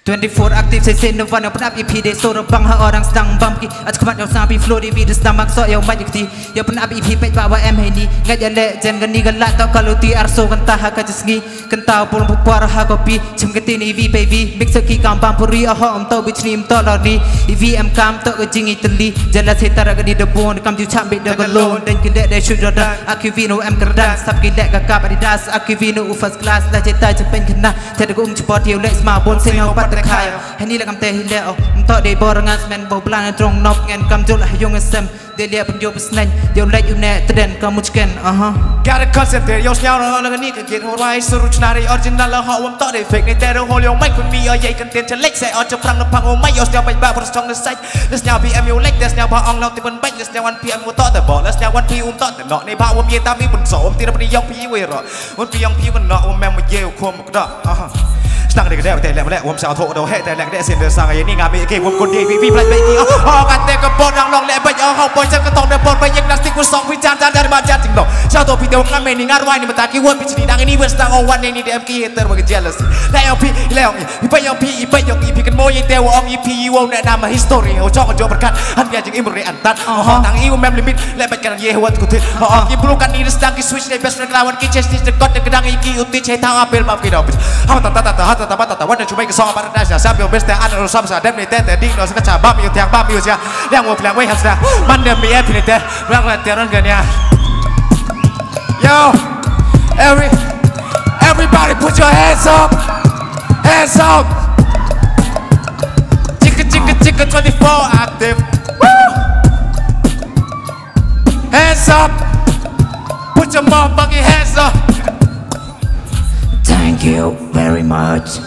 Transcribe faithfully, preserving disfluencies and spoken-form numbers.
twenty-four aktif saya sendawan yang pernah I P deh suruh bang orang sedang bamki aja kemat yang sampai flow di video sedang maksa yang banyak ti yang pernah I P page bawa M ini ngajak legend gani galak tau kalau ti arso kentah kajesngi kentah pun puar ha kopi cem ketini V P V mix ki kampang puri ah om tau bitch nim tau lari V M kam tau kejing itali jelas hitara gani debon kam ju chambit de galon dan kedek de syudra aku vino M kerdan sab kedek kakap adidas aku vino first class dah cetai cepen kena tiada gum cepat dia lex ma bon sing pat Ini lah kam teh hilao Untuk di borangan semen Bau belan trong nop Ngan kam jol lah yung esem Dia lihat penjol pesnen Dia ulet you net Teden kamu ciken Aha Gotta concentrate Yo senyau lah Ngan ni kekit horai Suruh cenari original lah Hak wam tak di fake Ni tero hol yung mic Pun mi ayai content Celek saya Ojo perang nepang oh my Yo senyau baik bak Perus trong the side Les senyau P M you like Les senyau bak ong lau tipen baik Les senyau one P M mu tak terbok Les senyau one P um tak tenok Ni bak wam ye tapi pun so Wam tidak pernah yang P we ro Wam P yang P pun nak Wam memang ye Kum kedak Aha Nang di kedaiแต่แหลกวมสาวโถโดให้แต่แหลกได้เส้นเดินสร้างไอ้นี่งานมีเกี่ยวกับคนดีวีวีพลัดไปกี่อ๋อกันเตะกับปนนางลองแหลกไปอ๋อเขาปล่อยฉันก็ต้องเดินปนไปยังนักสิกุศลวิจารณ์จานจานมาจานจริงหรอกชาวตัวพี่เดียวงานไม่นี่งานวายนี่มันตากี้วนพิจิตรดังไอ้นี่เวสต์เอาวันนี้นี่เดมกี้เตอร์มันก็เจลส์แล้วเอาพี่แล้วอีไปยังพี่อีไปยังอีพี่กันโมยเตวอองอีพีวงแนะนำมาฮิสตอรีเอาจ้องกันโยประกันหันเบียจึงอิมเรอันตันอ๋อต่างอีวแมมลิมิตและไปกันเย่หัวตุกุติอ๋ออีบลูกันนี่สตังกี้สวิตช์ในเบสเฟรนด์ลาวันกี้เชสติสเดอะก็อดเดอะกระดังอีกี้อุติใช้ทางอาเปลมาพี่ดอกฮาตาตาตาตาตาตาตาตาวันนั้นช่วยไม่กระซองปาร์ตี้จะSambil best yang ada rusam sadem ni teh teh ding no sekecap bam yo tiang bam yo sia yang mau bilang wei hasna man dem mi app ni teh bilang latihan kan ya yo every everybody put your hands up hands up chicka chicka chicka twenty-four active woo hands up put your motherfucking hands up Thank you very much